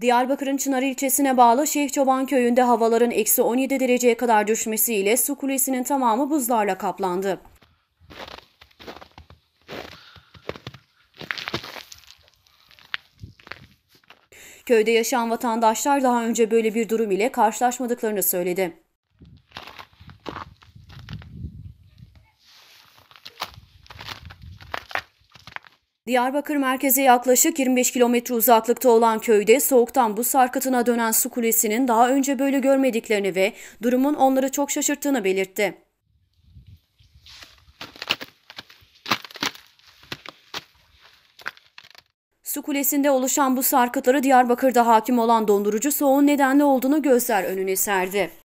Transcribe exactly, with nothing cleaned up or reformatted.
Diyarbakır'ın Çınar ilçesine bağlı Şeyh Çoban köyünde havaların eksi on yedi dereceye kadar düşmesiyle su kulesinin tamamı buzlarla kaplandı. Köyde yaşayan vatandaşlar daha önce böyle bir durum ile karşılaşmadıklarını söyledi. Diyarbakır merkeze yaklaşık yirmi beş kilometre uzaklıkta olan köyde soğuktan buz sarkıtına dönen su kulesinin daha önce böyle görmediklerini ve durumun onları çok şaşırttığını belirtti. Su kulesinde oluşan bu sarkıtları Diyarbakır'da hakim olan dondurucu soğuğun nedenli olduğunu gözler önüne serdi.